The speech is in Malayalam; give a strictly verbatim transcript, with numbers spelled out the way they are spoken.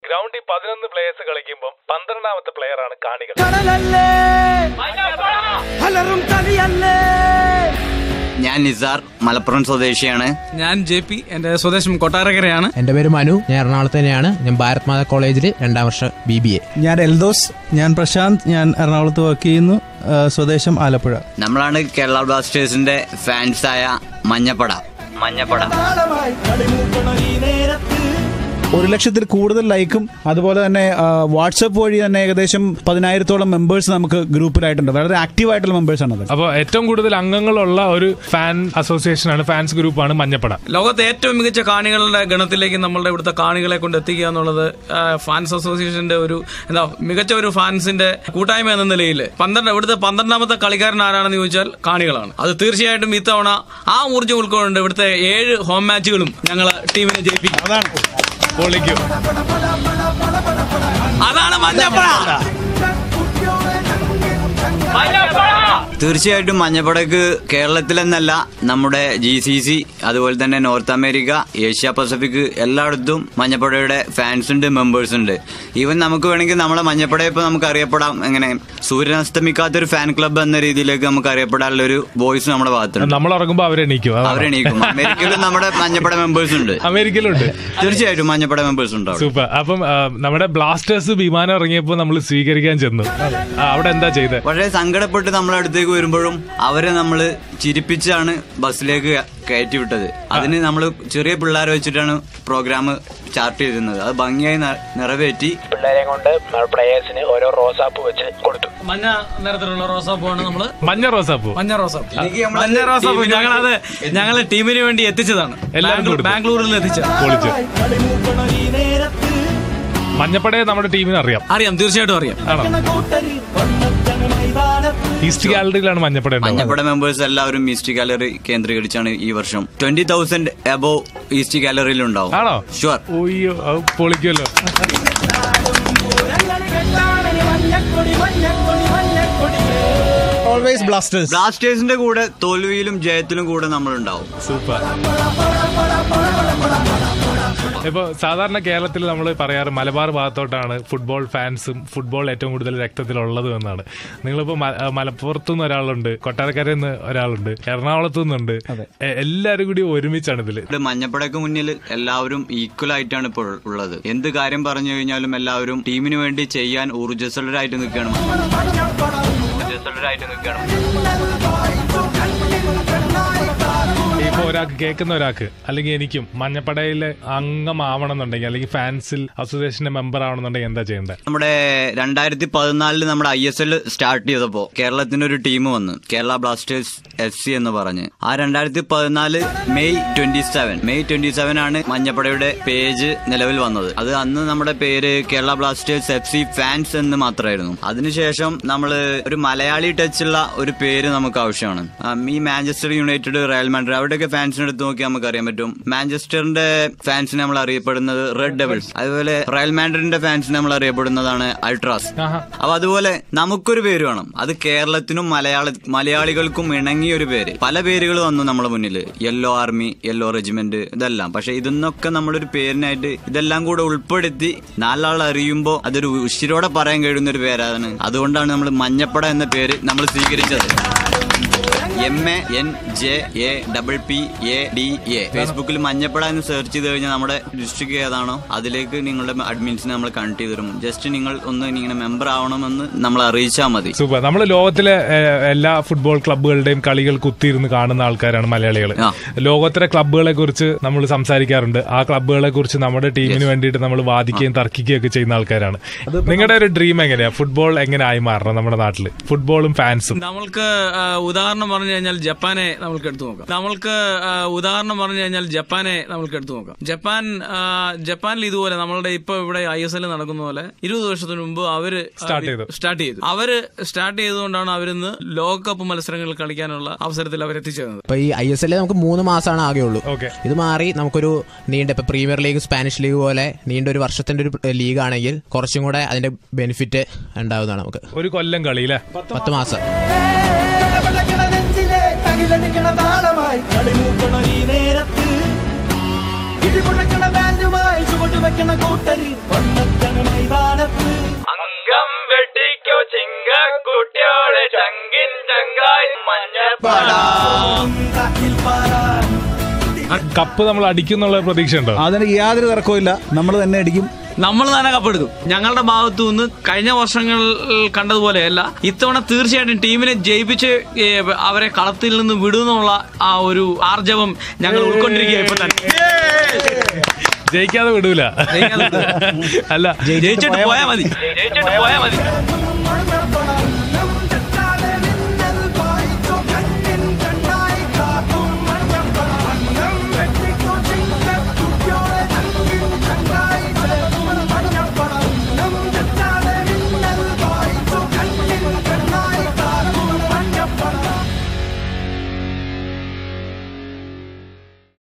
ഗ്രൗണ്ടിൽ പതിനൊന്ന് പ്ലേയേഴ്സ് കളിക്കുമ്പോൾ പന്ത്രണ്ടാമത്തെ പ്ലെയർ ആണ് കാണികൾ. ഞാൻ നിസാർ, മലപ്പുറം സ്വദേശിയാണ്. ഞാൻ ജെ പി, എന്റെ സ്വദേശം കൊട്ടാരക്കരയാണ്. എന്റെ പേര് മനു, ഞാൻ എറണാകുളത്ത് തന്നെയാണ്. ഞാൻ ഭാരത് മാതാ കോളേജിൽ രണ്ടാം വർഷം ബി ബി എ. ഞാൻ എൽദോസ്, ഞാൻ പ്രശാന്ത്, ഞാൻ എറണാകുളത്ത് വർക്ക് ചെയ്യുന്നു. സ്വദേശം ആലപ്പുഴ. നമ്മളാണ് കേരള ബ്ലാസ്റ്റേഴ്സിന്റെ ഫാൻസായ മഞ്ഞപ്പട. മഞ്ഞപ്പട ഒരു ലക്ഷത്തിൽ കൂടുതൽ ലൈക്കും അതുപോലെ തന്നെ വാട്സ്ആപ്പ് വഴി തന്നെ ഏകദേശം പതിനായിരത്തോളം മെമ്പേഴ്സ് നമുക്ക് ഗ്രൂപ്പിലായിട്ടുണ്ട്. വളരെ ആക്റ്റീവ് ആയിട്ടുള്ള മെമ്പേഴ്സ് ആണ്. അപ്പോൾ ഏറ്റവും കൂടുതൽ അംഗങ്ങളുള്ള ഒരു ഫാൻ അസോസിയേഷൻ ആണ്, ഫാൻസ് ഗ്രൂപ്പാണ് മഞ്ഞപ്പട. ലോകത്തെ ഏറ്റവും മികച്ച കാണികളുടെ ഗണത്തിലേക്ക് നമ്മളുടെ ഇവിടുത്തെ കാണികളെ കൊണ്ട് എത്തിക്കുക എന്നുള്ളത് ഫാൻസ് അസോസിയേഷന്റെ ഒരു എന്താ മികച്ച ഒരു ഫാൻസിന്റെ കൂട്ടായ്മ എന്ന നിലയിൽ പന്ത്രണ്ട് ഇവിടുത്തെ പന്ത്രണ്ടാമത്തെ കളിക്കാരൻ ആരാണെന്ന് ചോദിച്ചാൽ കാണികളാണ്. അത് തീർച്ചയായിട്ടും ഇത്തവണ ആ ഊർജ്ജം ഉൾക്കൊണ്ട് ഇവിടുത്തെ ഏഴ് ഹോം മാച്ചുകളും ഞങ്ങൾ ടീമിനെ ജയിപ്പിക്കും. അതാണ് അതാണ് മഞ്ഞപ്പട. തീർച്ചയായിട്ടും മഞ്ഞപ്പടക്ക് കേരളത്തിലെന്നല്ല നമ്മുടെ ജി സി സി അതുപോലെ തന്നെ നോർത്ത് അമേരിക്ക, ഏഷ്യ പസഫിക് എല്ലായിടത്തും മഞ്ഞപ്പടയുടെ ഫാൻസ് ഉണ്ട്, മെമ്പേഴ്സ് ഉണ്ട്. ഈവൻ നമുക്ക് വേണമെങ്കിൽ നമ്മളെ മഞ്ഞപ്പടയെ ഇപ്പൊ നമുക്ക് അറിയപ്പെടാം എങ്ങനെ സൂര്യനസ്തമിക്കാത്തൊരു ഫാൻ ക്ലബ്ബ് എന്ന രീതിയിലേക്ക് നമുക്ക് അറിയപ്പെടാനുള്ള ഒരു വോയിസ് നമ്മുടെ ഭാഗത്തുണ്ട്. നമ്മൾ ഇറങ്ങുമ്പോൾ അവരെണീക്കും അവരെണീക്കും. അമേരിക്കയിലും നമ്മുടെ മഞ്ഞപ്പട മെമ്പേഴ്സ് ഉണ്ട്. അമേരിക്കയിലുണ്ട് തീർച്ചയായിട്ടും മഞ്ഞപ്പട മെമ്പേഴ്സ് ഉണ്ട്. സൂപ്പർ. അപ്പം നമ്മുടെ ബ്ലാസ്റ്റേഴ്സ് വിമാനം ഇറങ്ങിയപ്പോൾ നമ്മൾ സ്വീകരിക്കാൻ ചെന്നു. അവിടെ എന്താ ചെയ്തത്? വളരെ സങ്കടപ്പെട്ട് നമ്മളെ അടുത്തേക്ക് വരുമ്പോഴും അവരെ നമ്മൾ ചിരിപ്പിച്ചാണ് ബസ്സിലേക്ക് കയറ്റി വിട്ടത്. അതിന് നമ്മൾ ചെറിയ പിള്ളേരെ വെച്ചിട്ടാണ് പ്രോഗ്രാം ചാർട്ട് ചെയ്തിരുന്നത്. അത് ഭംഗിയായി നിറവേറ്റി പിള്ളേരെ കൊണ്ട് പ്ലേയേഴ്സിന് ഓരോ റോസാപ്പ് വെച്ച് കൊടുത്തു. മഞ്ഞ നിറത്തിലുള്ള റോസാപ്പൂവാണ് നമ്മള്. മഞ്ഞ റോസാപ്പൂ മഞ്ഞ റോസാപ്പൂ മഞ്ഞ റോസാപ്പൂ ഞങ്ങളത് ഞങ്ങളെ ടീമിന് വേണ്ടി എത്തിച്ചതാണ്. ബാംഗ്ലൂരിൽ എത്തിച്ചത്. മഞ്ഞപ്പടയെ നമ്മുടെ ടീമിന് അറിയാം. അറിയാം, തീർച്ചയായിട്ടും അറിയാം. ഈസ്റ്റ് ഗാലറിയിലാണ് മഞ്ഞപ്പട. മഞ്ഞപ്പട മെമ്പേഴ്സ് എല്ലാവരും ഈസ്റ്റ് ഗാലറി കേന്ദ്രീകരിച്ചാണ് ഈ വർഷം ട്വന്റി തൗസൻഡ് എബോവ് ഈസ്റ്റ് ഗാലറിയിൽ ഉണ്ടാവും. ആണോ? ഷുവർ. ഓയ്യോ, പൊളിക്കുമല്ലോ. Always blasters. ബ്ലാസ്റ്റേഴ്സിന്റെ കൂടെ തോൽവിയിലും ജയത്തിലും കൂടെ നമ്മളുണ്ടാവും. സൂപ്പർ. ഇപ്പൊ സാധാരണ കേരളത്തിൽ നമ്മൾ പറയാറ് മലബാർ ഭാഗത്തോട്ടാണ് ഫുട്ബോൾ ഫാൻസും ഫുട്ബോൾ ഏറ്റവും കൂടുതൽ രക്തത്തിലുള്ളത് എന്നാണ്. നിങ്ങളിപ്പോ മലപ്പുറത്തു നിന്ന് ഒരാളുണ്ട്, കൊട്ടാരക്കരയിൽ നിന്ന് ഒരാളുണ്ട്, എറണാകുളത്തു നിന്നുണ്ട്. എല്ലാരും കൂടി ഒരുമിച്ചാണ് ഇതില്. മഞ്ഞപ്പടയ്ക്ക് മുന്നിൽ എല്ലാവരും ഈക്വൽ ആയിട്ടാണ് ഇപ്പോൾ ഉള്ളത്. എന്ത് കാര്യം പറഞ്ഞു കഴിഞ്ഞാലും എല്ലാവരും ടീമിന് വേണ്ടി ചെയ്യാൻ ഊർജ്ജസ്വലരായിട്ട് നിൽക്കുകയാണ്. ഊർജ്ജസ്വലരായിട്ട് നിൽക്കുകയാണ്. ഇപ്പൊ ഒരാൾക്ക് കേൾക്കുന്ന ഒരാൾക്ക് അല്ലെങ്കിൽ എനിക്കും മഞ്ഞപ്പടയിലെ അംഗമാവണം എന്നുണ്ടെങ്കിൽ അല്ലെങ്കിൽ ഫാൻസിൽ അസോസിയേഷന്റെ മെമ്പർ ആവണമെന്നുണ്ടെങ്കിൽ എന്താ ചെയ്യേണ്ടത്? നമ്മുടെ രണ്ടായിരത്തി പതിനാലില് നമ്മുടെ ഐ എസ് എൽ സ്റ്റാർട്ട് ചെയ്തപ്പോ കേരളത്തിന്റെ ഒരു ടീം വന്നു, കേരള ബ്ലാസ്റ്റേഴ്സ് എഫ് സി എന്ന് പറഞ്ഞ്. ആ രണ്ടായിരത്തി പതിനാല് May twenty seven May twenty seven ആണ് മഞ്ഞപ്പടയുടെ പേജ് നിലവിൽ വന്നത്. അത് അന്ന് നമ്മുടെ പേര് Kerala blasters F C fans എന്ന് മാത്രമായിരുന്നു. അതിനുശേഷം നമ്മള് ഒരു മലയാളി ടച്ചുള്ള ഒരു പേര് നമുക്ക് ആവശ്യമാണ്. ഈ മാഞ്ചസ്റ്റർ യുണൈറ്റഡ്, റയൽ മാഡ്രിഡ് അവിടെയൊക്കെ ഫാൻസിനെ എടുത്ത് നോക്കി നമുക്ക് അറിയാൻ പറ്റും. മാഞ്ചസ്റ്ററിന്റെ ഫാൻസിനെ നമ്മൾ അറിയപ്പെടുന്നത് റെഡ് ഡെവിൾസ്, അതുപോലെ റയൽ മാഡ്രിഡിന്റെ ഫാൻസിനെ നമ്മൾ അറിയപ്പെടുന്നതാണ് അൾട്രാസ്. അപ്പൊ അതുപോലെ നമുക്കൊരു പേര് വേണം. അത് കേരളത്തിനും മലയാള മലയാളികൾക്കും ഇണങ്ങിയ ഒരു പേര്. പല പേരുകൾ വന്നു നമ്മുടെ മുന്നിൽ, യെല്ലോ ആർമി, യെല്ലോ റെജിമെന്റ്, ഇതെല്ലാം. പക്ഷെ ഇതൊന്നൊക്കെ നമ്മളൊരു പേരിനായിട്ട് ഇതെല്ലാം കൂടെ ഉൾപ്പെടുത്തി നാലാൾ അറിയുമ്പോൾ അതൊരു ഉശിരോടെ പറയാൻ കഴിയുന്ന ഒരു പേരാണ്. അതുകൊണ്ടാണ് നമ്മൾ മഞ്ഞപ്പട എന്ന പേര് നമ്മൾ സ്വീകരിച്ചത്. M A N J A double P A D A. ഫേസ്ബുക്കിൽ മഞ്ഞപ്പട എന്ന് സെർച്ച് ചെയ്ത് കഴിഞ്ഞാൽ നമ്മുടെ ഡിസ്ട്രിക്ട് ഏതാണോ അതിലേക്ക് നിങ്ങളുടെ അഡ്മിൻസിനെ നമ്മൾ കണക്ട് ചെയ്ത് തരും. ജസ്റ്റ് നിങ്ങൾ ഒന്ന് ഇങ്ങനെ മെമ്പർ ആവണമെന്ന് നമ്മൾ അറിയിച്ചാൽ മതി. സൂപ്പർ. നമ്മൾ ലോകത്തിലെ എല്ലാ ഫുട്ബോൾ ക്ലബ്ബുകളുടെയും കളികൾ കുത്തിയിരുന്ന് കാണുന്ന ആൾക്കാരാണ് മലയാളികൾ. ലോകത്തിലെ ക്ലബ്ബുകളെ കുറിച്ച് നമ്മൾ സംസാരിക്കാറുണ്ട്. ആ ക്ലബ്ബുകളെ കുറിച്ച് നമ്മുടെ ടീമിന് വേണ്ടിയിട്ട് നമ്മൾ വാദിക്കുകയും തർക്കിക്കുകയും ഒക്കെ ചെയ്യുന്ന ആൾക്കാരാണ്. നിങ്ങളുടെ ഒരു ഡ്രീം എങ്ങനെയാ? ഫുട്ബോൾ എങ്ങനെ ആയി മാറണം നമ്മുടെ നാട്ടില്, ഫുട്ബോളും ഫാൻസും? നമ്മൾക്ക് ഉദാഹരണം പറഞ്ഞു കഴിഞ്ഞാൽ ജപ്പാനെ നമ്മൾക്ക് എടുത്തു നോക്കാം. നമ്മൾക്ക് ഉദാഹരണം പറഞ്ഞു കഴിഞ്ഞാൽ ജപ്പാനെ നമ്മൾക്ക് എടുത്തു നോക്കാം. ജപ്പാൻ ജപ്പാനിൽ ഇതുപോലെ നമ്മളുടെ ഇപ്പൊ ഇവിടെ ഐ എസ് എൽ നടക്കുന്ന പോലെ ഇരുപത് വർഷത്തിന് മുമ്പ് അവര് സ്റ്റാർട്ട് ചെയ്തു സ്റ്റാർട്ട് ചെയ്തു അവര് സ്റ്റാർട്ട് ചെയ്തുകൊണ്ടാണ് അവരിന്ന് ലോകകപ്പ് മത്സരങ്ങളിൽ കളിക്കാനുള്ള അവസരത്തിൽ അവരെത്തിച്ചേർന്നത്. ഇപ്പൊ ഈ ഐ എസ് എൽ നമുക്ക് മൂന്ന് മാസമാണ് ആകെ ഉള്ളൂ. ഇത് മാറി നമുക്കൊരു നീണ്ട ഇപ്പൊ പ്രീമിയർ ലീഗ്, സ്പാനിഷ് ലീഗ് പോലെ നീണ്ട ഒരു വർഷത്തിന്റെ ഒരു ലീഗ് ആണെങ്കിൽ കുറച്ചും കൂടെ അതിന്റെ ബെനിഫിറ്റ് ഉണ്ടാവുന്നതാണ്. നമുക്ക് ഒരു കൊല്ലം കളിയിലെ പത്ത് മാസം ഇടിമുഴക്കണ ബാൻഡുമായി ചുവട് വെക്കണ കൂട്ടരി ചങ്കിൻ ചങ്കായി മഞ്ഞപ്പട. കപ്പ് നമ്മൾ അടിക്കുന്നുള്ള പ്രതീക്ഷ ഉണ്ടോ? അതിന് യാതൊരു തർക്കവും ഇല്ല, നമ്മൾ തന്നെ അടിക്കും. നമ്മൾ തന്നെ കപ്പെടുക്കും. ഞങ്ങളുടെ ഭാഗത്തു നിന്ന് കഴിഞ്ഞ വർഷങ്ങൾ കണ്ടതുപോലെയല്ല, ഇത്തവണ തീർച്ചയായിട്ടും ടീമിനെ ജയിപ്പിച്ച് അവരെ കളത്തിൽ നിന്ന് വിടുന്നുള്ള ആ ഒരു ആർജവം ഞങ്ങൾ ഉൾക്കൊണ്ടിരിക്കുക. ഇപ്പൊ തന്നെ ജയിക്കാതെ വിടൂല. അല്ല, ജയിച്ചിട്ട് പോയാൽ മതി, ജയിച്ചിട്ട് പോയാൽ മതി.